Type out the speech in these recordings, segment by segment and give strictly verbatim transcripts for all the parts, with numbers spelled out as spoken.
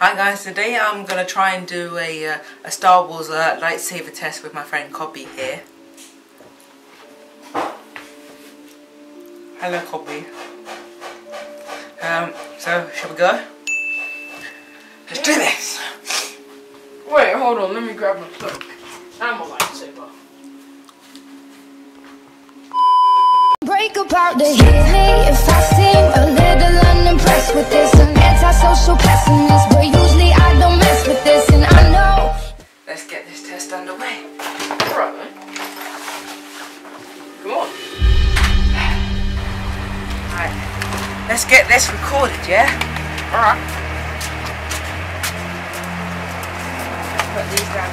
Hi guys, today I'm going to try and do a, uh, a Star Wars uh, lightsaber test with my friend Cobby here. Hello Cobby. Um, so, shall we go? Let's do this! Wait, hold on, let me grab my cloak and my lightsaber. Break apart to hit me if I seem a little unimpressed with this. An antisocial pessimist, but usually I don't mess with this, and I know. Let's get this test underway. Alright then. Come on. Alright, let's get this recorded, yeah? Alright. Put these down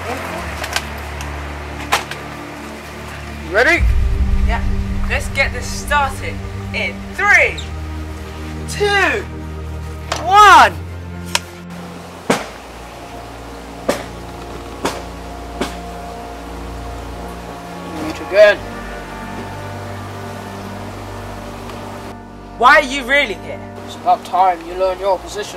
here. You ready? Yeah. Let's get this started in three, two, one. Meet again. Why are you really here? It's about time you learn your position.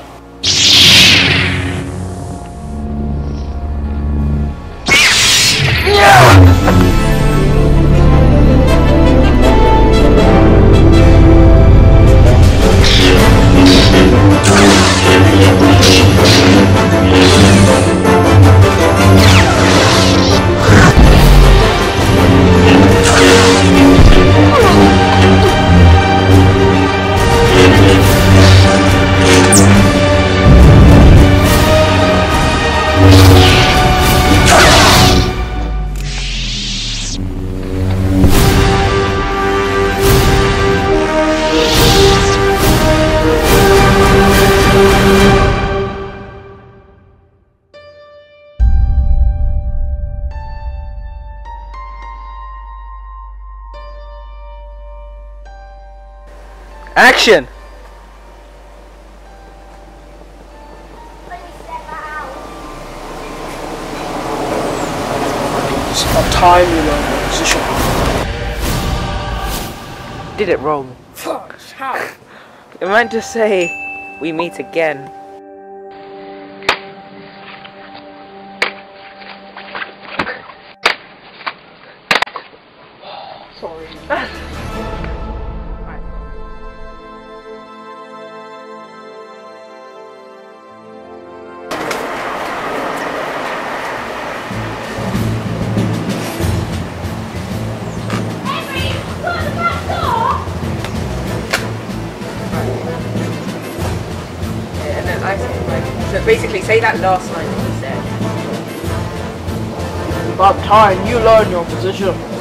Action! It's about time you learn your position. Did it wrong. Fuck, how? It meant to say, we meet again. Sorry. And then I said, like, so basically say that last line that you said. It's about time you learn your position.